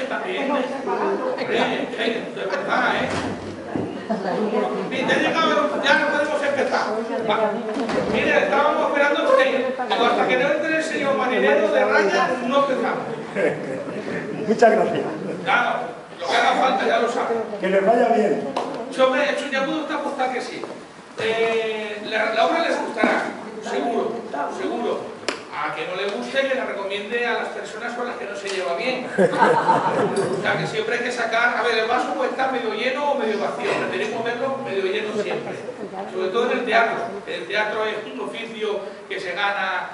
también. De verdad, ¿eh? Bien, ya no podemos empezar. Mira, estábamos esperando a usted. Digo, hasta que no entre el señor marinero de raya, no empezamos. Muchas gracias. Claro, lo que haga falta, ya lo saben. Que les vaya bien. Yo ya puedo estar apostado que sí. La obra les gustará, seguro, seguro. A que no le guste, que la recomiende a las personas con las que no se lleva bien. O sea, que siempre hay que sacar... A ver, el vaso puede estar medio lleno o medio vacío. Preferimos verlo medio lleno siempre. Sobre todo en el teatro. El teatro es un oficio que se gana...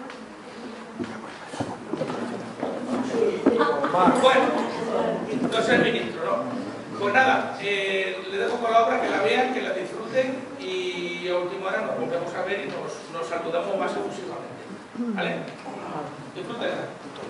Bueno, no es el ministro, ¿no? Pues nada, le dejo con la obra, que la vean, que la disfruten y a última hora nos volvemos a ver y nos saludamos más efusivamente. ¿Vale? Disfrútenla.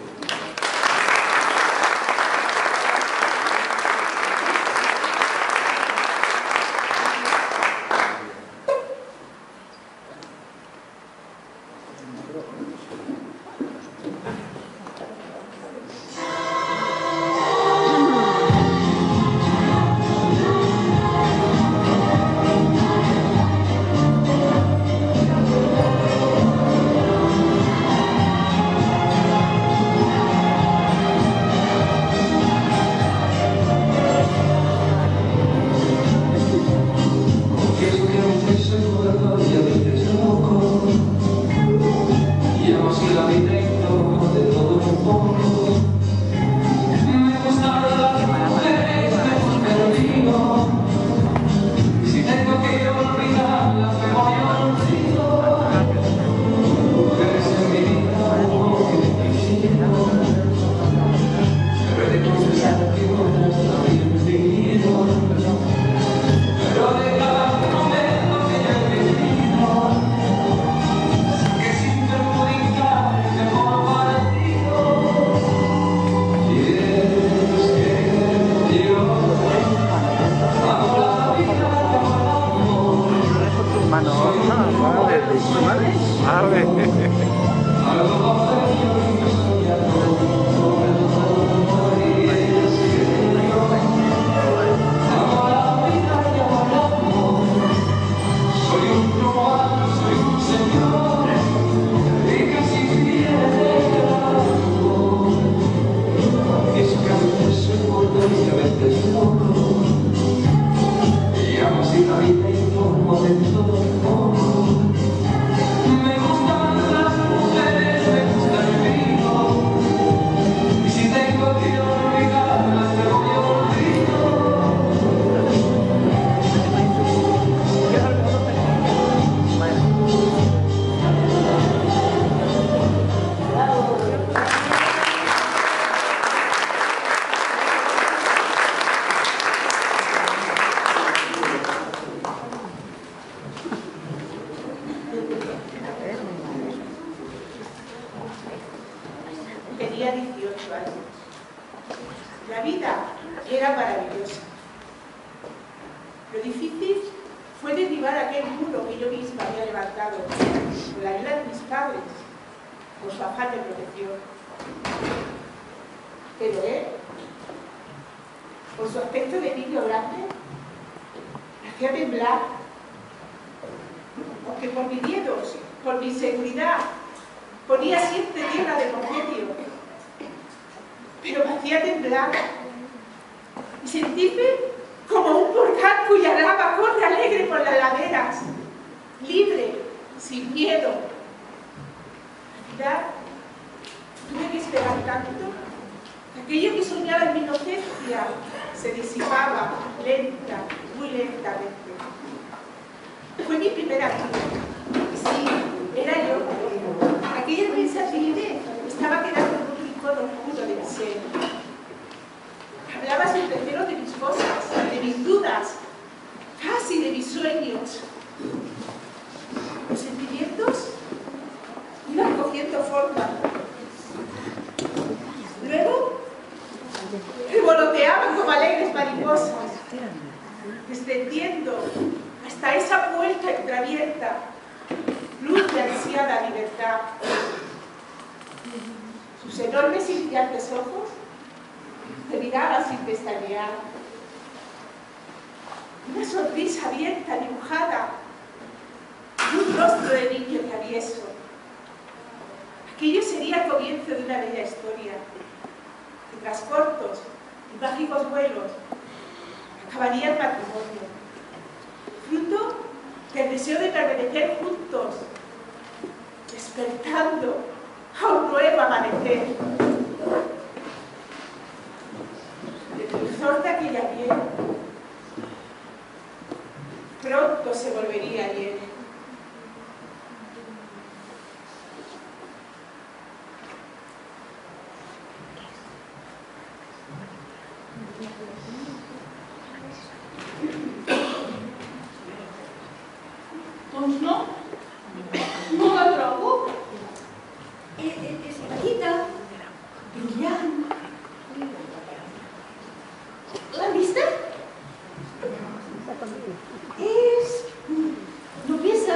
Tenía 18 años. La vida era maravillosa. Lo difícil fue derribar aquel muro que yo misma había levantado, con la ayuda de mis padres, por su afán de protección. Pero él, por su aspecto de niño grande, me hacía temblar. Porque por mis miedos, por mi inseguridad, ponía siempre tierra de por medio. Pero me hacía temblar y sentirme como un volcán cuya lava corre alegre por las laderas, libre, sin miedo. Al final, tuve que esperar tanto que aquello que soñaba en mi inocencia se disipaba lenta, muy lentamente. Fue mi primera vida. Sí, era yo. Aquella inmensa timidez estaba quedando en un rincón oscuro de mi ser. Hablaba sin recelo de mis cosas, de mis dudas, casi de mis sueños. Los sentimientos iban cogiendo forma. Luego revoloteaban como alegres mariposas, descendiendo hasta esa puerta entreabierta, luz de ansiada libertad. Sus enormes y brillantes ojos te miraba sin pestañear. Una sonrisa abierta, dibujada, y un rostro de niño travieso. Aquello sería el comienzo de una bella historia, que tras cortos y mágicos vuelos acabaría el matrimonio, fruto del deseo de permanecer juntos, despertando a un nuevo amanecer. El dulzor de aquella piel pronto se volvería ayer. Doncs no, no la trobo. És petita, brillant. L'han vista? És noblesa.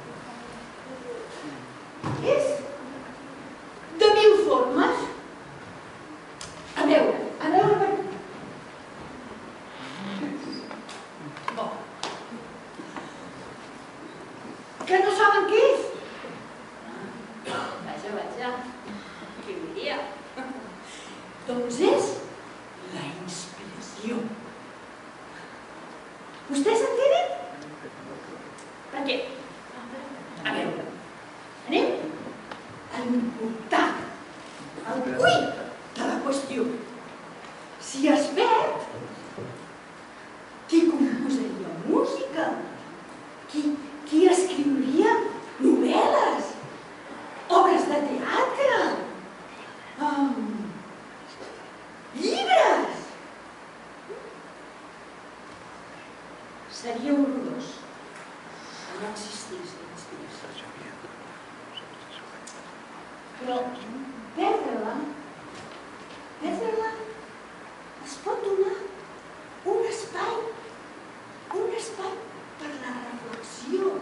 És de 1000 formes. A veure per... Bo. Que no saben què és? Vaja, què diria? Doncs és la inspiració. Vostès entenen? Per què? A veure, anem a l'important, al cuit de la qüestió. Si es perd, qui composaria música? Qui escriuria novel·les? Obres de teatre? Llibres? Seria horrorós que no existís la inspiració. Però perdre-la es pot donar un espai per la reflexió.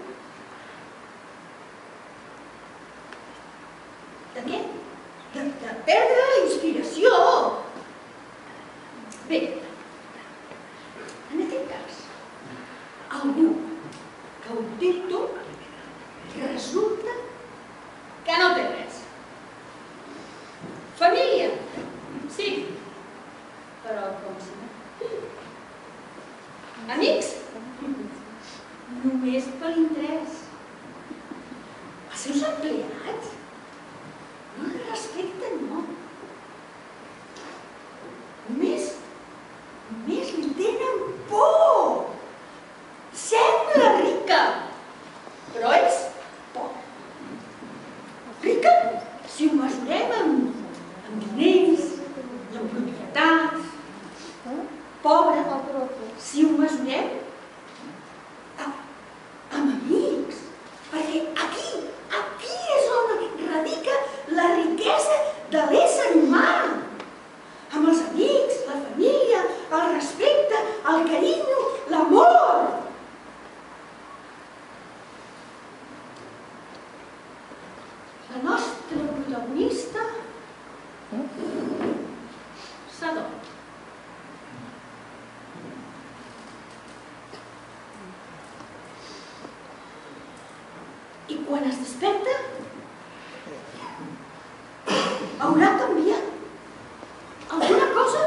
De què? De perdre la inspiració. Bé, en aquest cas, algú que ho té tot resulta que no té res. Família, sí, però com si no. Amics, només per l'interès. Els seus empleats no el respecten, no. Només li tenen por. Sembla rica, però és pobre. Rica si ho mesurem amb diners i amb propietats. Pobre si ho mesurem amb amics. Perquè aquí és on radica la riquesa de l'ésser humà. Amb els amics, la família, el respecte, el carinyo, l'amor. La nostra protagonista s'adorm. I quan es desperta, haurà canviat alguna cosa?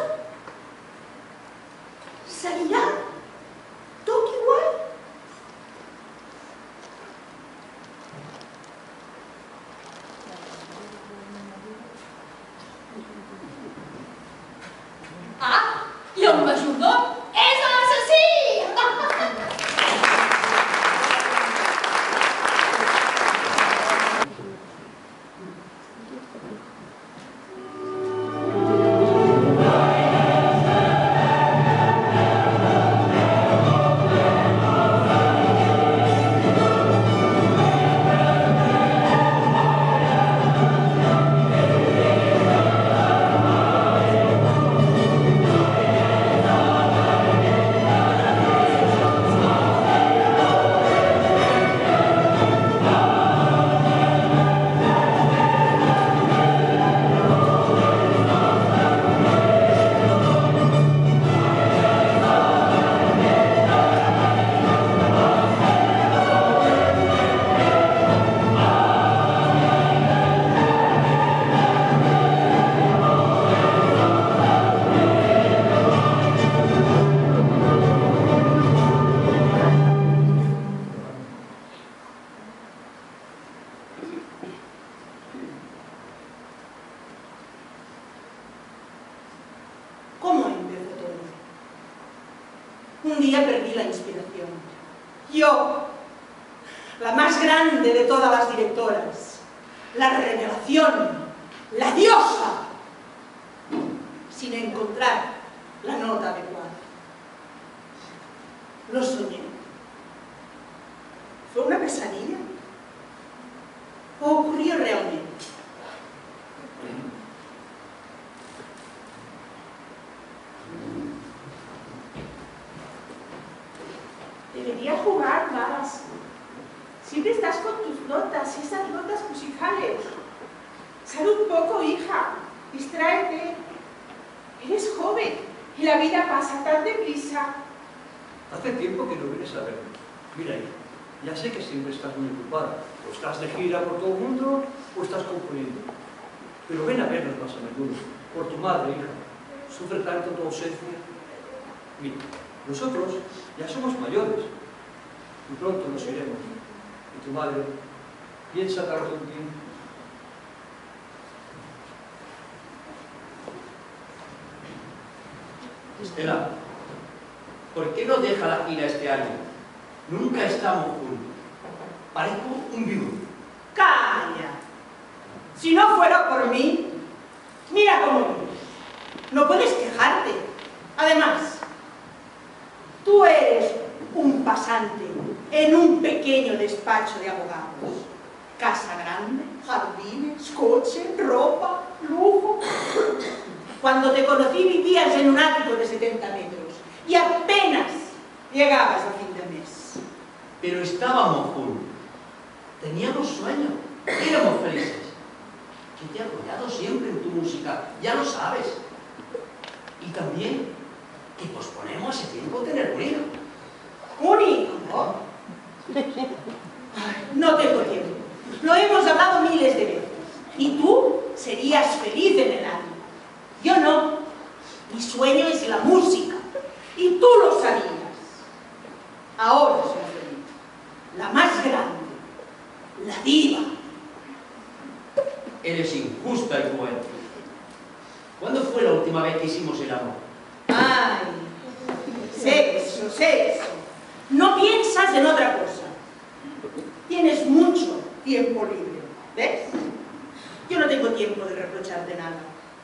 Seguirà tot igual? Ah, i el majordom és l'assassí! un día perdí la inspiración. Yo, la más grande de todas las directoras, la revelación, la diosa, sin encontrar la nota adecuada. Lo soñé. ¿Fue una pesadilla? ¿O ocurrió realmente? Deberías jugar más. Siempre estás con tus notas, esas notas musicales. Sal un poco, hija. Distráete. Eres joven y la vida pasa tan deprisa. Hace tiempo que no vienes a verme. Mira, hija, ya sé que siempre estás muy ocupada. O estás de gira por todo el mundo o estás componiendo. Pero ven a vernos más a menudo. Por tu madre, hija. Sufre tanto tu ausencia. Mira, nosotros ya somos mayores. Y pronto nos iremos. Y tu madre piensa tanto en ti. Estela, ¿por qué no deja la gira este año? Nunca estamos juntos. Parezco un viudo. ¡Calla! Si no fuera por mí, mira cómo vives. No puedes quejarte. Además, tú eres un pasante en un pequeño despacho de abogados. Casa grande, jardines, coche, ropa, lujo. Cuando te conocí vivías en un ático de 70 metros y apenas llegabas a fin de mes. Pero estábamos juntos. Teníamos sueños. Éramos felices. Que te he apoyado siempre en tu música. Ya lo sabes. Y también que posponemos hace tiempo tener un hijo. ¿Un hijo? Ay, no tengo tiempo. Lo hemos hablado miles de veces. Y tú serías feliz en el año. Yo no. Mi sueño es la música. Y tú lo sabías. Ahora soy feliz. La más grande. La diva. Eres injusta y cruel. ¿Cuándo fue la última vez que hicimos el amor? Ay, sexo, sexo. No piensas en otra cosa. Tienes mucho tiempo libre. ¿Ves? Yo no tengo tiempo de reprocharte nada.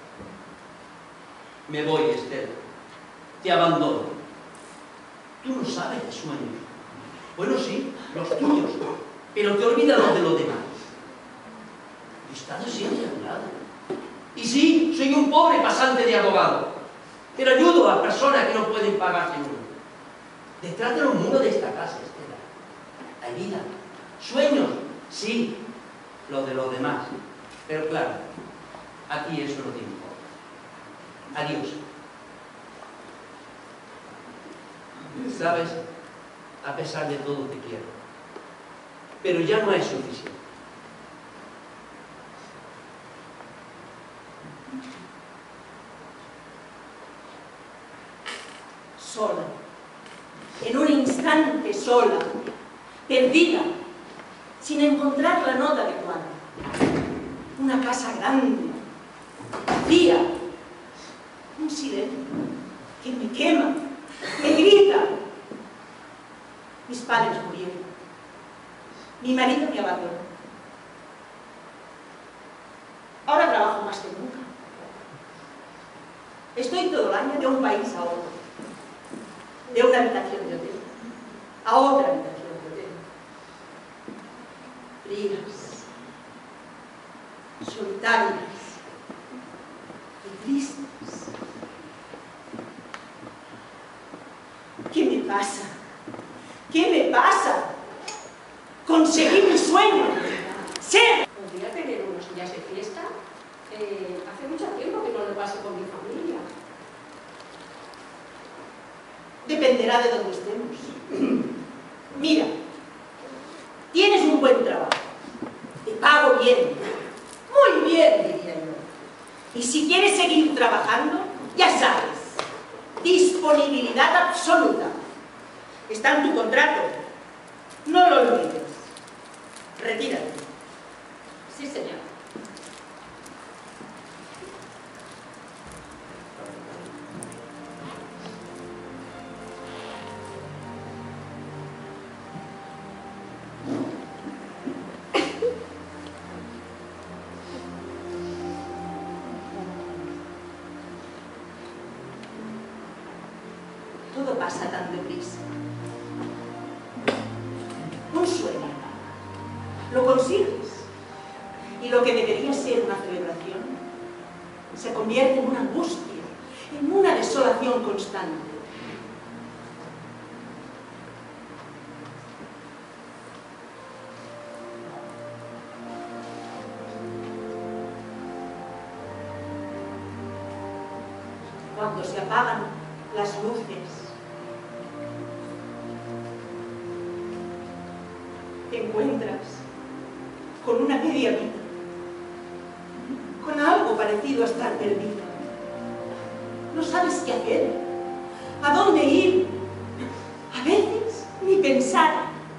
Me voy, Estela. Te abandono. Tú no sabes de sueños. Bueno, sí, los tuyos. Pero te olvidas los de los demás. He estado siempre a tu lado. Y sí, soy un pobre pasante de abogado. Pero ayudo a personas que no pueden pagar seguro. Detrás de los muros de esta casa, Estela, hay vida. Sueños, sí. Los de los demás. Pero claro, a ti eso no te importa. Adiós. Sabes, a pesar de todo te quiero. Pero ya no es suficiente. Sola. En un instante sola. Perdida. Sin encontrar la nota adecuada. Una casa grande. Vacía. Un silencio que me quema, me grita. Mis padres murieron. Mi marido me abandonó. Ahora trabajo más que nunca. Estoy todo el año de un país a otro. De una habitación de hotel a otra habitación de hotel. Frías, solitarias y tristes. ¿Qué me pasa? ¿Qué me pasa? Conseguí mi sueño. Ser. ¿Podría tener unos días de fiesta? Hace mucho tiempo que no lo paso con mi familia. Dependerá de dónde estemos. Mira, tienes un buen trabajo. Te pago bien. Muy bien, diría yo. Y si quieres seguir trabajando, ya sabes. Disponibilidad absoluta. Está en tu contrato. No lo olvides. Retírate. Sí, señor. pasa tan deprisa. Un sueño. Lo consigues. Y lo que debería ser una celebración se convierte en una angustia, en una desolación constante. Cuando se apagan las luces, te encuentras con una media vida, con algo parecido a estar perdido. No sabes qué hacer, a dónde ir, a veces ni pensar.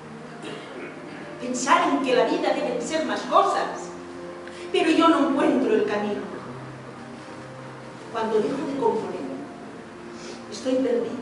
Pensar en que la vida deben ser más cosas, pero yo no encuentro el camino. Cuando dejo de componer, estoy perdida.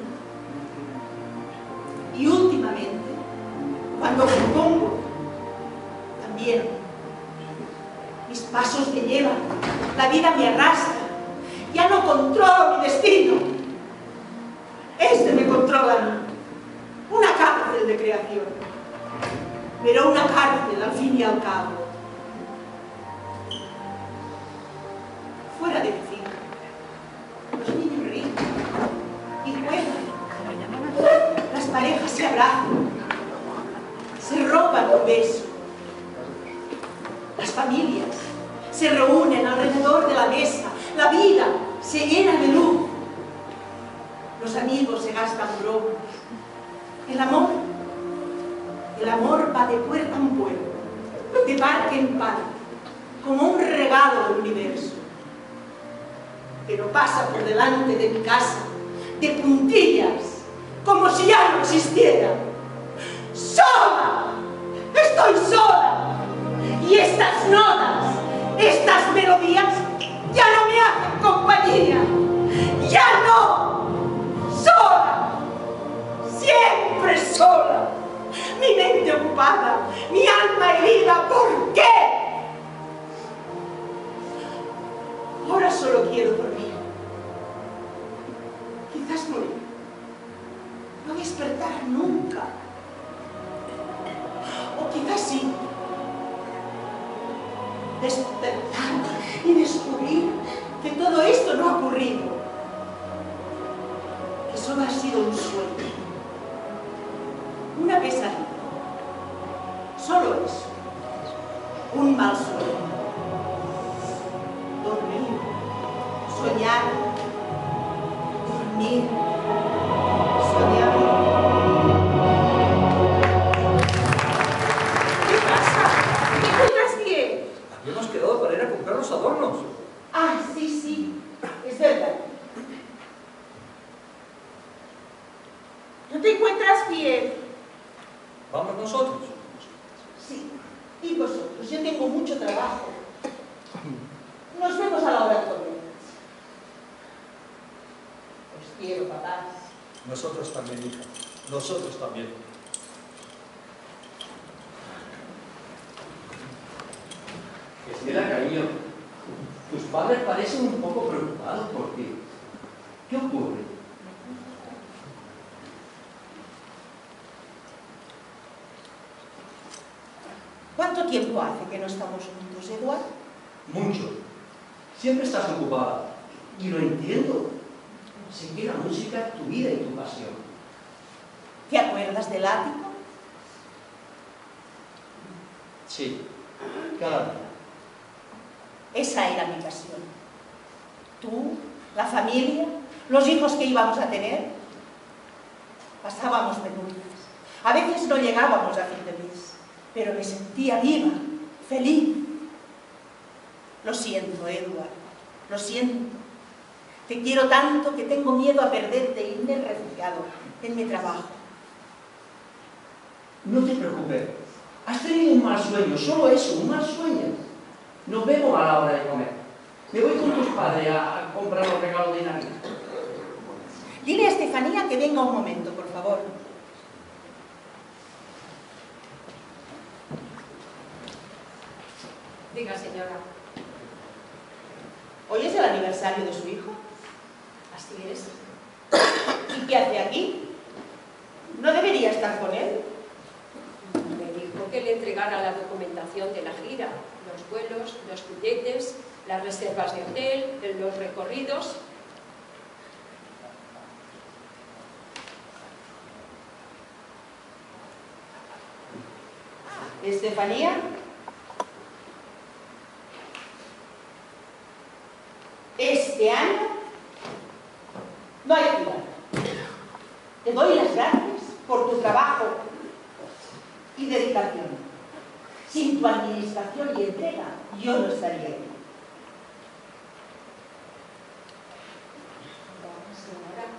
Y últimamente, cuando compongo, también mis pasos me llevan, la vida me arrastra, ya no controlo mi destino. Este me controla a mí. Una cárcel de creación, pero una cárcel al fin y al cabo. Fuera de mi finca, los niños ríen y juegan, las parejas se abrazan, se roban un beso. Las familias se reúnen alrededor de la mesa, la vida se llena de luz. Los amigos se gastan bromas. El amor va de puerta en puerta, de parque en parque, como un regalo del universo. Pero pasa por delante de mi casa, de puntillas, como si ya no existiera. ¡Sola! ¡Estoy sola! Y estas notas, estas melodías, ya no me hacen compañía. ¡Ya no! ¡Sola! ¡Siempre sola! Mi mente ocupada, mi alma herida, ¿por qué? Ahora solo quiero dormir. Quizás morir. No despertar nunca. O quizás sí. Despertar y descubrir que todo esto no ha ocurrido. Que solo ha sido un sueño. Una pesadilla. Solo eso. Un mal sueño. Dormir. Soñar. Dormir. Soñar. ¿Qué pasa? ¿Te encuentras bien? Habíamos quedado para ir a comprar los adornos. Ah, sí, sí. Es verdad. ¿No te encuentras bien? ¿Vamos nosotros? Sí. Y vosotros. Yo tengo mucho trabajo. Nos vemos a la hora de comer. Os quiero, papás. Nosotros también, hija. Nosotros también. Estela, cariño, tus padres parecen un poco preocupados por ti. ¿Qué ocurre? ¿Cuánto tiempo hace que no estamos juntos, Eduardo? Mucho. Siempre estás ocupada. Y lo entiendo. Sé que la música es tu vida y tu pasión. ¿Te acuerdas del ático? Sí, cada día. Esa era mi pasión. Tú, la familia, los hijos que íbamos a tener. Pasábamos penurias. A veces no llegábamos a fin de mes, pero me sentía viva, feliz. Lo siento, Edward, lo siento. Te quiero tanto que tengo miedo a perderte e irme refugiado en mi trabajo. No te preocupes. Has tenido un mal sueño, solo eso, un mal sueño. Nos vemos a la hora de comer. Me voy con tus padres a comprar los regalos de Navidad. Dile a Estefanía que venga un momento, por favor. Diga, señora. ¿Hoy es el aniversario de su hijo? Así es. ¿Y qué hace aquí? ¿No debería estar con él? Me dijo que le entregara la documentación de la gira, los vuelos, los billetes, las reservas de hotel, los recorridos. Estefanía, este año no hay gira. Te doy las gracias por tu trabajo y dedicación. Sin tu administración y entrega, yo no estaría aquí. Señora,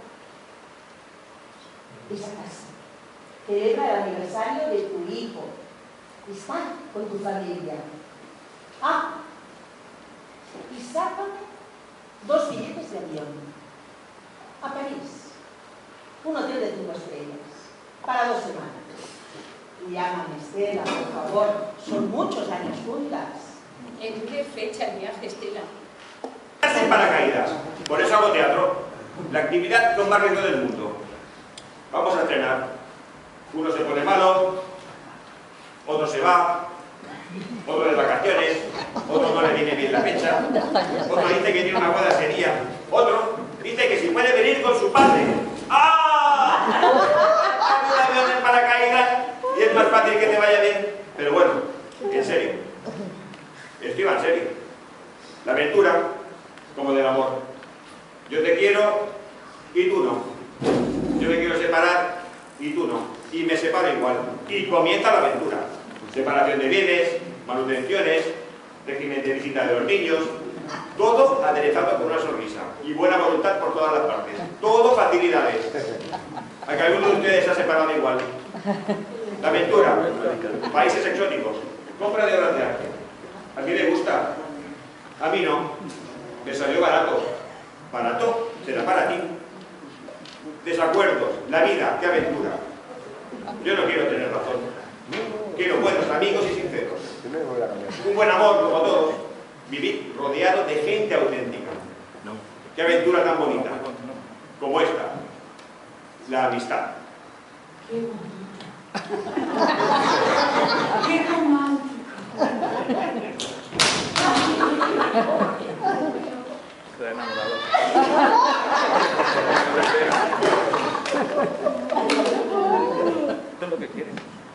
Esa casa celebra el aniversario de tu hijo. Está con tu familia. Ah, y sácame 2 billetes de avión. A París. Un hotel de 5 estrellas. Para 2 semanas. Llámame, Estela, por favor. Son muchos años juntas. ¿en qué fecha el viaje, Estela? Sin paracaídas. Por eso hago teatro. La actividad con más riesgo del mundo. Vamos a estrenar. Uno se pone malo, otro se va, otro de vacaciones, otro no le viene bien la fecha, otro dice que tiene una boda sería, otro dice que si puede venir con su padre. ¡Ah! Un avión en paracaídas y es más fácil que te vaya bien. Pero bueno, en serio. Esto iba en serio. La aventura, como del amor. Yo te quiero y tú no. Yo me quiero separar y tú no. Y me separo igual. Y comienza la aventura. Separación de bienes, manutenciones, régimen de visita de los niños, todo aderezado con una sonrisa y buena voluntad por todas las partes. Todo facilidades. A que alguno de ustedes se ha separado igual. La aventura, países exóticos, compra de obras de arte. ¿A quién le gusta? A mí no. Me salió barato. Barato será para ti. Desacuerdos, la vida, qué aventura. Yo no quiero tener razón. Quiero buenos amigos y sinceros. Un buen amor, como todos. Vivir rodeado de gente auténtica. Qué aventura tan bonita. Como esta. La amistad. Qué bonito. Qué romántico. Está enamorado. Esto es lo que quiere.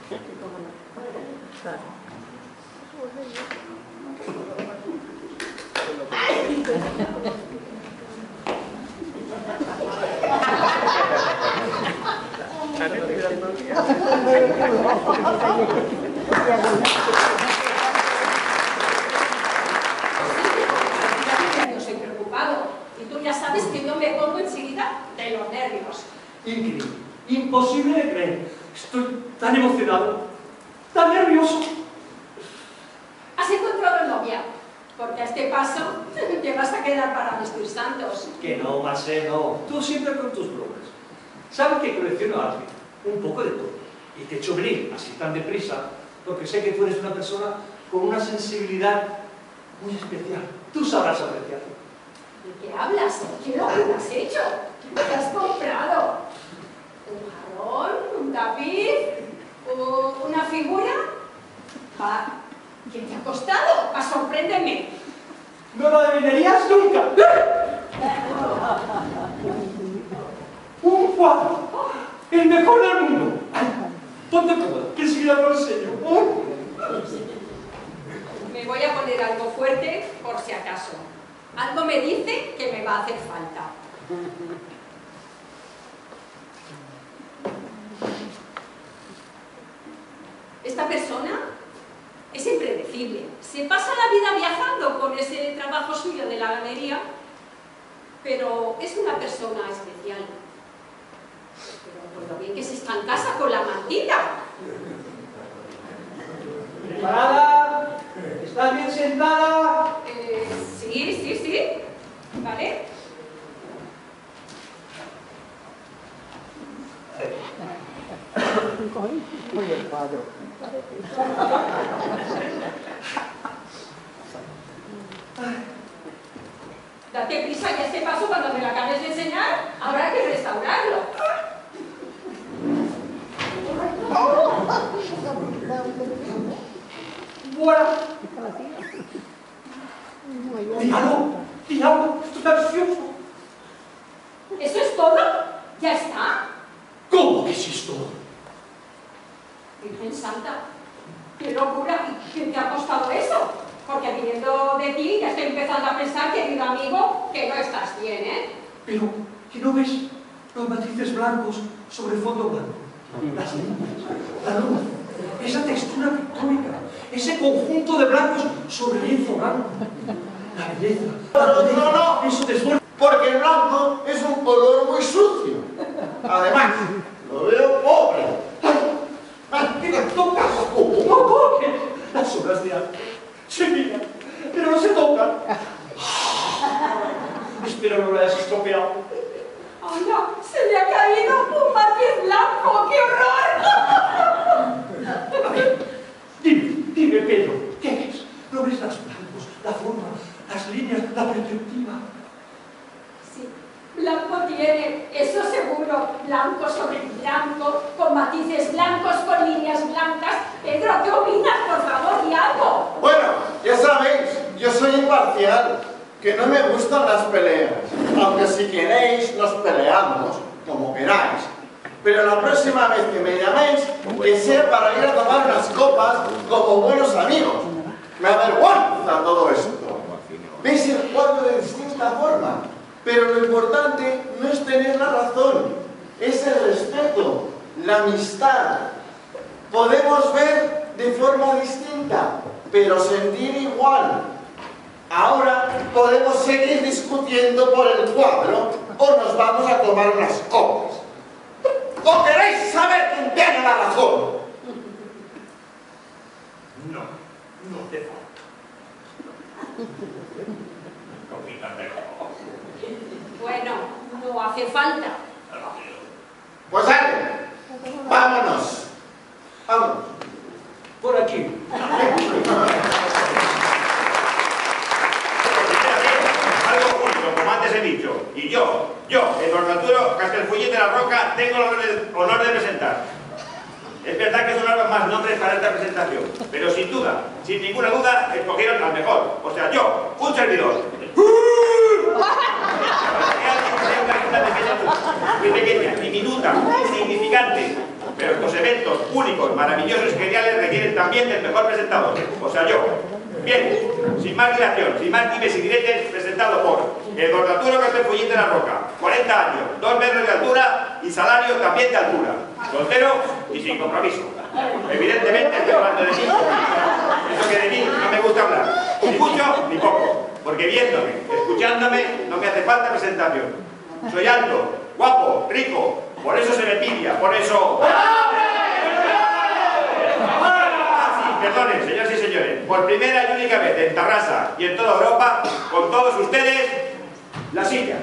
Yo soy preocupado y tú ya sabes que yo me pongo enseguida de los nervios. Increíble, imposible de creer. Estoy tan emocionado, tan nervioso. ¿Has encontrado novia? Porque a este paso te vas a quedar para vestir santos. Que no, Marcé, no. Tú siempre con tus bromas. Sabes que colecciono arte, un poco de todo. Y te he hecho venir así tan deprisa, porque sé que tú eres una persona con una sensibilidad muy especial. Tú sabrás apreciarlo. ¿De qué hablas? ¿Qué lo has hecho? ¿Qué te has comprado? ¿Un jarrón? ¿Un tapiz? ¿Una figura? ¿Qué te ha costado? Sorpréndeme. ¡No lo adivinarías nunca! ¡Un cuadro! ¡El mejor del mundo! Ponte cómoda, que enseguida te lo enseño. Me voy a poner algo fuerte por si acaso. Algo me dice que me va a hacer falta. Esta persona es impredecible. Se pasa la vida viajando con ese trabajo suyo de la galería, pero es una persona especial. Pero por lo bien que se está en casa con la mantita. ¿Preparada? ¿Estás bien sentada? Sí. ¿Vale? Oye, el cuadro. Date prisa que este paso cuando me lo acabes de enseñar habrá que restaurarlo. ¡Fuera! ¡Di algo! ¡Estoy ansioso! ¿Eso es todo? ¿Ya está? ¿Cómo que sí es todo? Virgen Santa, qué locura. ¿Quién te ha costado eso? Porque viniendo de ti ya estoy empezando a pensar, querido amigo, que no estás bien, ¿eh? Pero, ¿qué no ves los matices blancos sobre fondo blanco? Las líneas, la luz, esa textura pictórica, ese conjunto de blancos sobre lienzo blanco. La belleza, la potencia, No. eso te esfuerza. Porque el blanco es un color muy sucio. Además, lo veo pobre. ¿Qué te tocas? ¿Cómo? Las obras de arte se miran, pero no se tocan. Espero no lo hayas estropeado. ¡Ay, no! ¡Se le ha caído un matiz blanco! ¡Qué horror! A ver, dime, Pedro, ¿qué ves? ¿No ves los blancos, la forma, las líneas, la perspectiva? Sí, blanco tiene, eso seguro. Blanco sobre blanco, con matices blancos, con líneas blancas. Pedro, ¿qué opinas? Por favor, di algo. Bueno, ya sabéis, yo soy imparcial, que no me gustan las peleas. Aunque si queréis, nos peleamos, como queráis. Pero la próxima vez que me llaméis, que sea para ir a tomar unas copas como buenos amigos. Me avergüenza todo esto. Veis el cuadro de distinta forma, pero lo importante no es tener la razón, es el respeto, la amistad. Podemos ver de forma distinta, pero sentir igual. Ahora podemos seguir discutiendo por el cuadro o nos vamos a tomar unas copas. ¿O queréis saber quién tiene la razón? No te falta. Bueno, no hace falta. Pues dale, vámonos. Vámonos. Por aquí. Algo justo, como antes he dicho. Y yo, Eduardo Arturo Castelfullín de la Roca, tengo el honor de presentar. Es verdad que sonaron más nombres para esta presentación, pero sin duda, sin ninguna duda, escogieron al mejor. O sea, yo, un servidor. Muy pequeña, diminuta, insignificante. Pero estos eventos únicos, maravillosos y geniales requieren también del mejor presentador. O sea, yo. Bien, sin más dilación, sin más dimes y diretes, presentado por Eduardo Arturo Castelfullín de la Roca, 40 años, 2 metros de altura y salario también de altura. Soltero y sin compromiso. Evidentemente estoy hablando de mí. Eso que de mí no me gusta hablar. Ni mucho ni poco. Porque viéndome, escuchándome, no me hace falta presentación. Soy alto, guapo, rico. Por eso se me envidia, por eso... Perdonen, señoras y señores, por primera y única vez en Tarrasa y en toda Europa, con todos ustedes, la silla.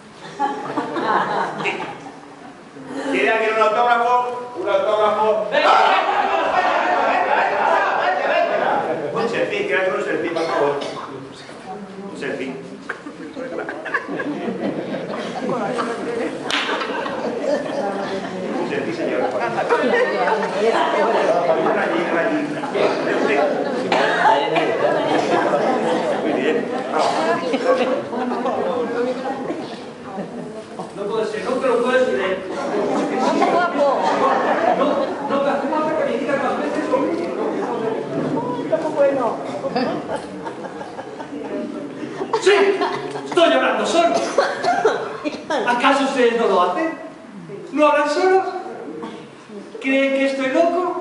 ¿Quiere alguien un autógrafo? Un autógrafo. Un selfie, ¿quiere alguien un selfie, por favor? Un selfie. Un selfie, señor. Muy bien. No puede ser, no te lo puedes creer. No te hace falta que me digas más veces lo mismo. ¡Sí! ¡Estoy hablando solo! ¿Acaso ustedes no lo hacen? ¿No hablan solos? ¿Creen que estoy loco?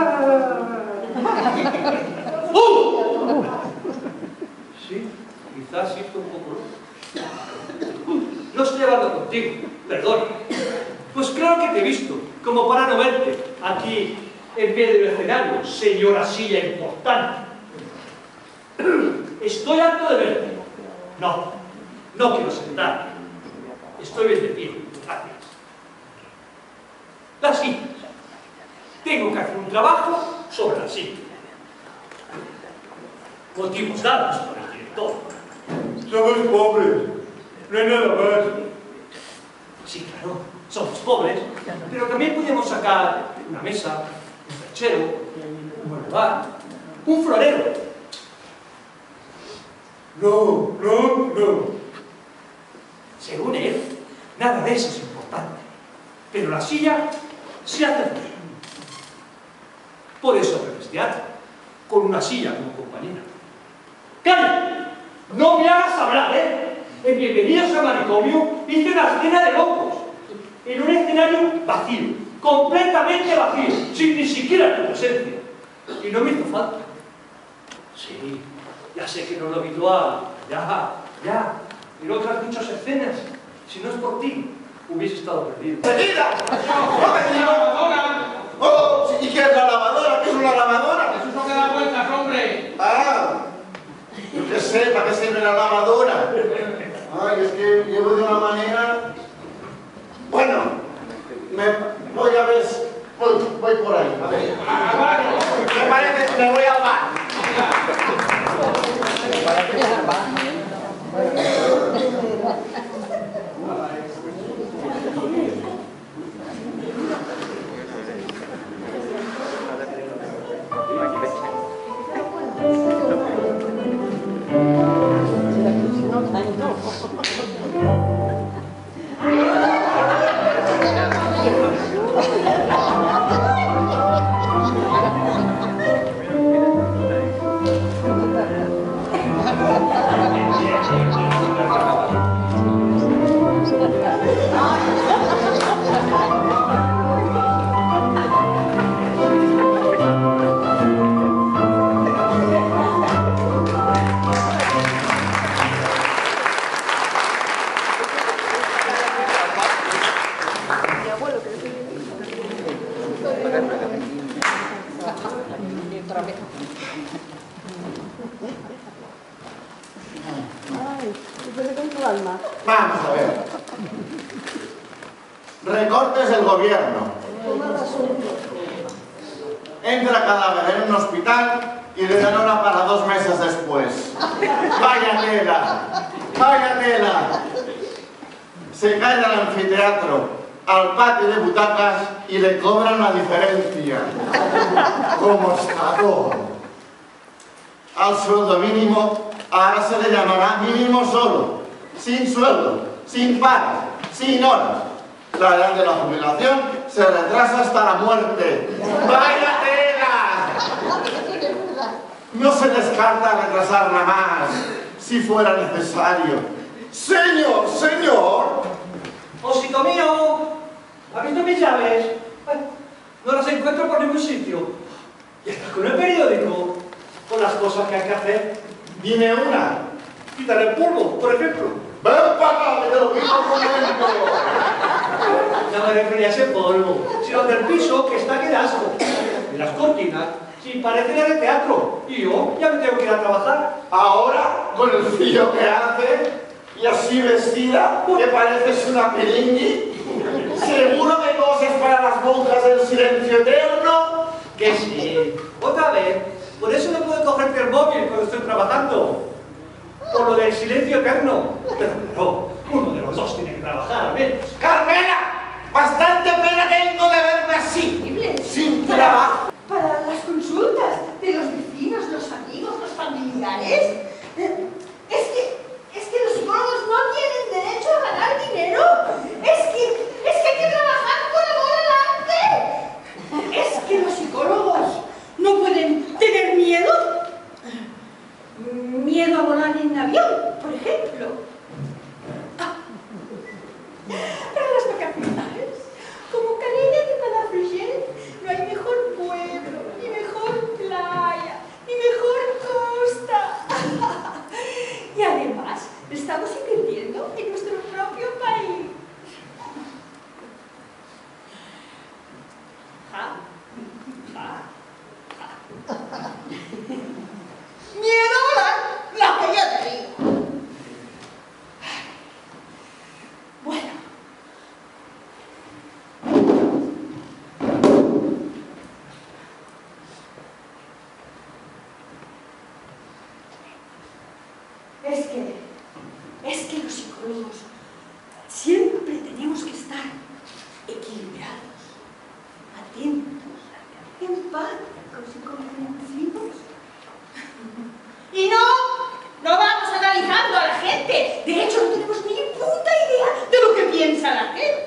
Sí, quizás sí estoy un poco loco. No estoy hablando contigo, perdón. Pues claro que te he visto, como para no verte, aquí en pie del escenario, señora silla importante. Estoy harto de verte. No quiero sentarme. Estoy bien de pie, gracias. Las sillas. Tengo que hacer un trabajo sobre la silla. Motivos dados por el director. Somos pobres, no hay nada más. Sí, claro, somos pobres, pero también podemos sacar una mesa, un perchero, un buen lugar, un florero. No. Según él, nada de eso es importante. Pero la silla se hace feliz. Por eso hace teatro, con una silla como compañera. ¡Calla! No me hagas hablar, ¿eh? En Bienvenidos al Manicomio hice una escena de locos. En un escenario vacío, completamente vacío, sin ni siquiera tu presencia. Y no me hizo falta. Sí, ya sé que no es lo habitual. Ya. En otras muchas escenas, si no es por ti, hubiese estado perdido. ¡Perdida! ¡Lavadora! ¡Oh! ¿Y qué es la lavadora? ¿Qué es una lavadora? ¡Eso no queda vueltas, hombre! ¡Ah! Yo qué sé, ¿para qué sirve la lavadora? Ay, es que llevo de una manera... Bueno, voy a ver... Voy por ahí, a ver. ¡Al baño! Me parece que me voy al bar. Vamos a ver. Recortes del gobierno. Entra cadáver en un hospital y le dan hora para 2 meses después. ¡Vaya tela! ¡Vaya tela! Se cae del anfiteatro al patio de butacas y le cobran la diferencia. ¿Cómo está todo? Al sueldo mínimo ahora se le llamará mínimo solo. Sin sueldo, sin pago, sin horas. La edad de la jubilación se retrasa hasta la muerte. ¡Vaya tela! No se descarta retrasarla más, si fuera necesario. ¡Señor! Osito mío, ¿has visto mis llaves? Ay, no las encuentro por ningún sitio. Y estás con el periódico, con las cosas que hay que hacer. Dime una. Quitar el polvo, por ejemplo. ¡Ven para acá, que te lo quito un momento! No me refería a ese polvo, sino del piso que está que asco. Y las cortinas, si parecen de teatro. Y yo ya me tengo que ir a trabajar. Ahora, con el frío que hace, y así vestida, que pareces una piringui, ¿seguro que cosas para las monjas del silencio eterno? Que sí. Otra vez, por eso no puedo cogerte el móvil cuando estoy trabajando. Por lo del silencio eterno. Pero no, uno de los dos tiene que trabajar, al menos. ¡Carmela! Bastante pena tengo de verme así, sin trabajo. Para las consultas de los vecinos, los amigos, los familiares. Es que los psicólogos no tienen derecho a ganar dinero. Es que hay que trabajar por amor al arte. Es que los psicólogos no pueden tener miedo. Miedo a volar en avión, por ejemplo. Para las vacaciones, como Calella de Palafrugell, no hay mejor pueblo, ni mejor playa, ni mejor costa. Y además, estamos invirtiendo en nuestro propio país. Miedo a volar, lo que yo te digo. Bueno. Es que los psicólogos siempre tenemos que estar equilibrados, atentos, empáticos y comprensivos.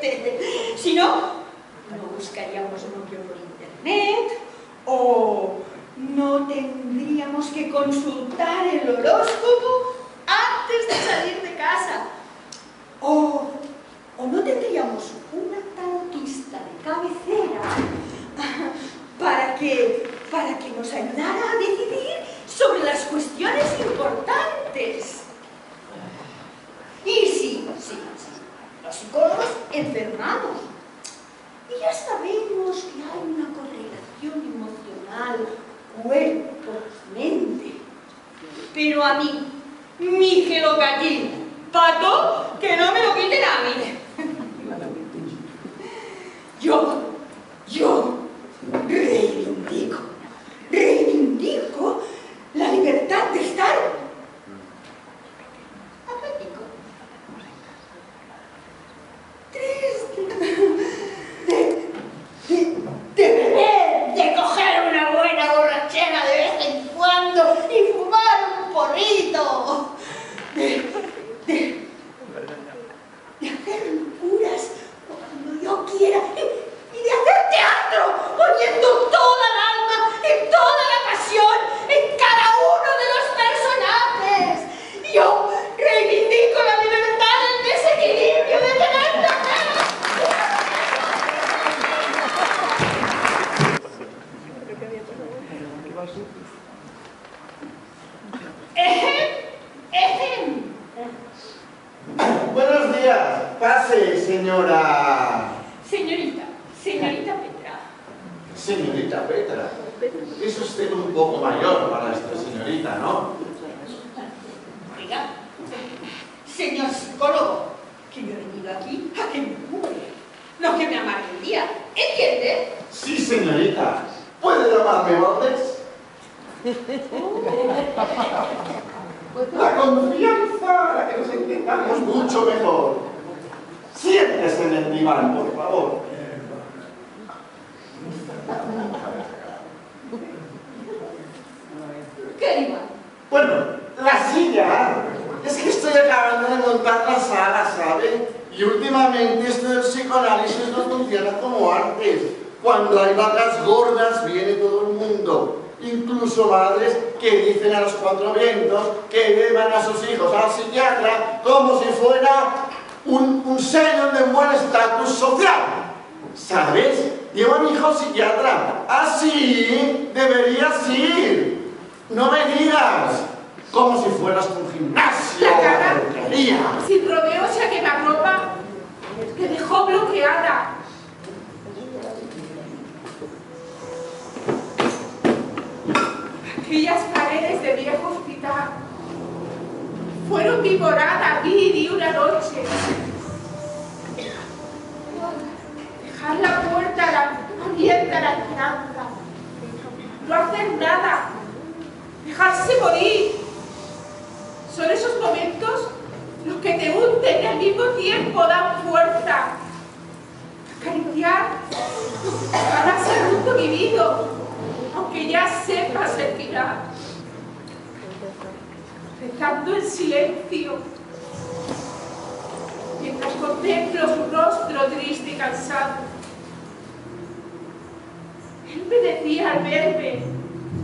ustedes. Si no, no buscaríamos novio por internet, o no tendríamos que consultar el horóscopo antes de salir de casa, o no tendríamos una tarotista de cabecera para que nos ayudara a decidir sobre las cuestiones importantes. Y sí, los psicólogos enfermamos. Y ya sabemos que hay una correlación emocional, cuerpo-mente. Pero a mí, mi gelocatín, pato, que no me lo quiten a mí. Yo reivindico la libertad de estar apático, triste, de beber, de coger una buena borrachera de vez en cuando y fumar un porrito, de hacer locuras cuando yo quiera y de hacer teatro poniendo toda el alma y toda la pasión en cada uno de los personajes. Yo reivindico la libertad del desequilibrio de tener placer. Buenos días. Pase, señora... Señorita Petra. Señorita Petra. Es usted un poco mayor para esta señorita, ¿no? Oiga, señor psicólogo, que yo he venido aquí a que me cure, no que me amargue el día, ¿entiende? Sí, señorita. ¿Puede llamarme Bordes? La confianza para que nos entendamos mucho mejor. Siéntese en el diván, por favor. ¿Qué diván? Bueno, la silla. Es que estoy acabando de montar la sala, ¿sabe? Y últimamente esto del psicoanálisis no funciona como antes. Cuando hay vacas gordas viene todo el mundo. Incluso madres que dicen a los cuatro vientos que llevan a sus hijos al psiquiatra como si fuera un sello de buen estatus social. ¿Sabes? Llevo a mi hijo al psiquiatra. Así deberías ir. No me digas. Como si fueras un gimnasio. La cara, peluquería. sin rodeos y a quemarropa, te dejó bloqueada. Aquellas paredes de viejo hospital fueron devoradas mil y una noche. Dejar la puerta abierta a la esperanza. No hacer nada. Dejarse morir. Son esos momentos los que te hunden y al mismo tiempo dan fuerza. Acariciar cada segundo vivido, aunque ya sepas el final. Rezando en silencio, mientras contemplo su rostro triste y cansado. Él me decía al verme,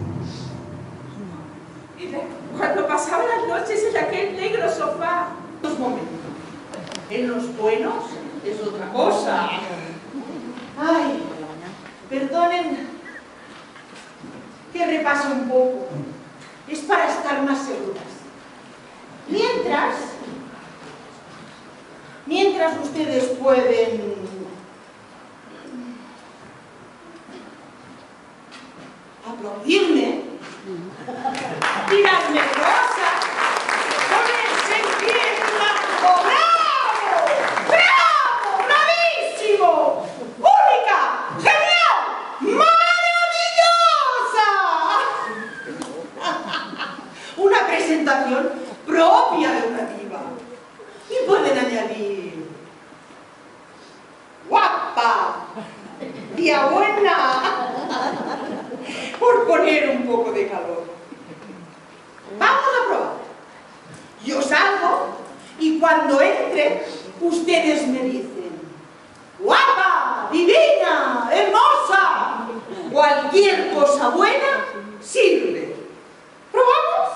cuando pasaba las noches en aquel negro sofá. Los momentos. En los buenos es otra cosa. Ay, perdonen que repase un poco. Es para estar más seguras. Mientras ustedes pueden aplaudirme, tirarme cosas, ponerse en pie, ¡bravo! ¡Bravo! ¡Bravísimo! ¡Única! ¡Genial! ¡Maravillosa! Una presentación propia de una diva. Y pueden añadir ¡guapa! ¡Tía buena! Por poner un poco de calor. Vamos a probar. Yo salgo y cuando entre, ustedes me dicen cualquier cosa buena sirve. ¿Probamos?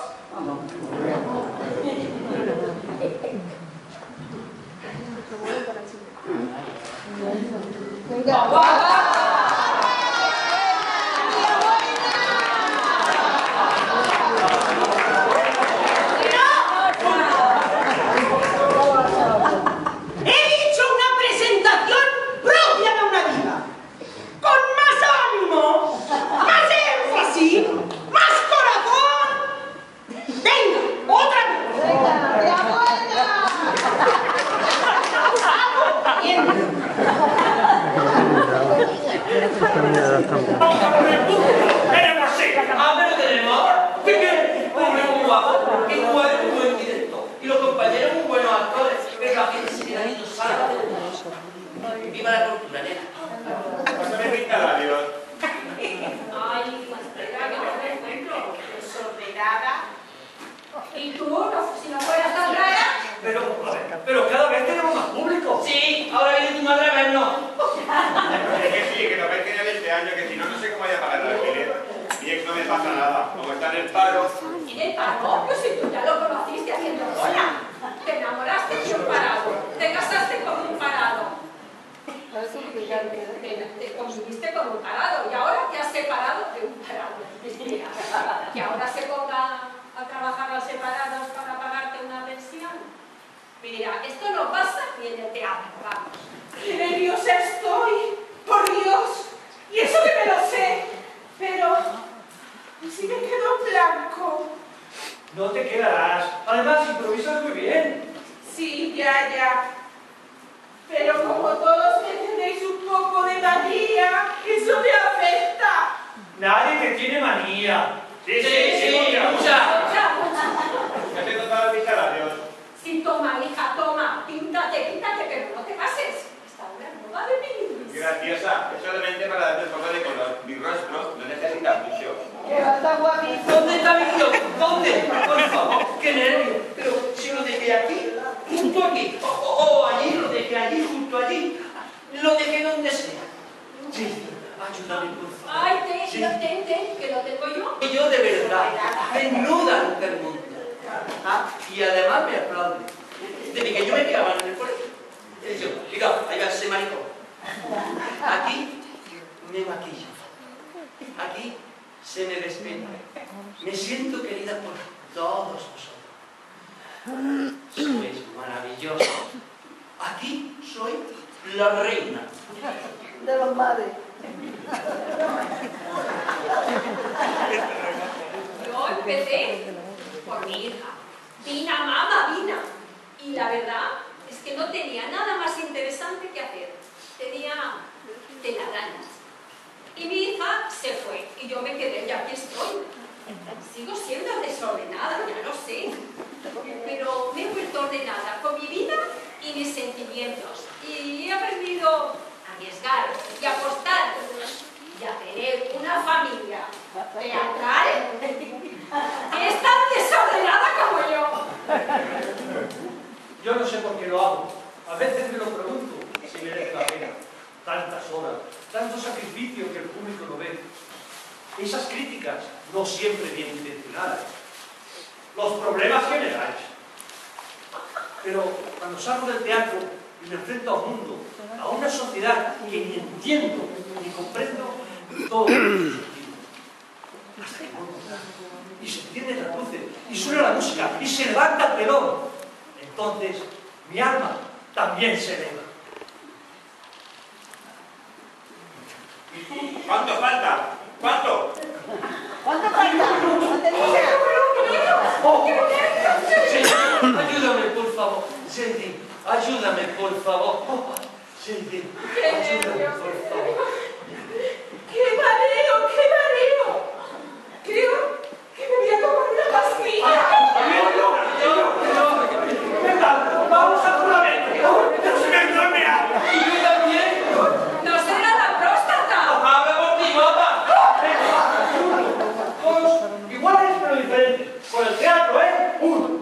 Viva la cultura, nena. Pásame pintalabios. Ay, espera, que no me encuentro. Desordenada. ¿Y tú? Si no fueras tan rara. Pero cada vez tenemos más público. Sí, ahora viene tu madre a vernos. Es que sí, que no ves que ya 20 años, que si no, no sé cómo voy a pagar el alquiler. Mi ex no me pasa nada, como está en el paro. ¿Y el paro? Pues si tú ya lo conociste haciendo bola. Te enamoraste de un parado. Te casaste con un parado. Te conviviste con un parado y ahora te has separado de un parado. Que ahora se ponga a trabajar los separados para pagarte una pensión. Mira, esto no pasa ni en el teatro, vamos. ¡Qué nerviosa estoy! ¡Por Dios! Y eso que me lo sé. Pero si me quedo en blanco. No te quedarás. Además, improvisas muy bien. Sí, ya. Pero como todos me tenéis un poco de manía, eso me afecta. Nadie te tiene manía. Sí, mucha. Ya te he tocado el pintalabios. Sí, toma, hija, toma. Píntate, pero no te pases. Está una moda de mí. Graciosa, es solamente para darle un poco de color. Mi rostro no necesita mucho. ¿Dónde está mi tío? ¿Dónde? Por favor, qué nervio. Pero si lo dejé aquí, junto aquí, o allí, lo dejé allí, junto allí, lo dejé donde sea. Sí, ayúdame, por favor. Ay, ten, que lo tengo yo. Y yo de verdad, menuda mujer monta. Y además me aplaude. Desde que yo me quedaba en el colegio, he dicho, mira, ahí va ese maricón. Aquí me maquillo. Aquí se me despeina. Me siento querida por todos vosotros. Sois maravillosos. Aquí soy la reina. De los mares. Yo empecé por mi hija. Vina, mamá, Vina. Y la verdad es que no tenía nada más interesante que hacer. Tenía telarañas. Y mi hija se fue y yo me quedé y aquí estoy. Sigo siendo desordenada, ya lo sé. Pero me he vuelto ordenada con mi vida y mis sentimientos. Y he aprendido a arriesgar y a apostar y a tener una familia teatral que es tan desordenada como yo. Yo no sé por qué lo hago. A veces me lo pregunto si merece la pena. Tantas horas, tanto sacrificio que el público no ve. Esas críticas no siempre bien intencionadas. Los problemas generales. Pero cuando salgo del teatro y me enfrento a un mundo, a una sociedad que ni entiendo ni comprendo, todo tiene sentido. Hasta que vuelvo a casa y se encienden las luces y suena la música y se levanta el telón. Entonces mi alma también se eleva. ¿Cuánto falta? ¿Cuánto? ¿Cuánto falta? Ayúdame, por favor. Cindy, ayúdame, por favor. Cindy, ayúdame, por favor. ¡Qué mareo! Creo que me voy a tomar una pastilla. Venga, vamos a por la venta. ¡Se me entornea! ¿Y yo también? ¡No será la próstata! ¡Habla por ti, papá! Todos iguales pero diferentes. Con el teatro, ¿eh? 1,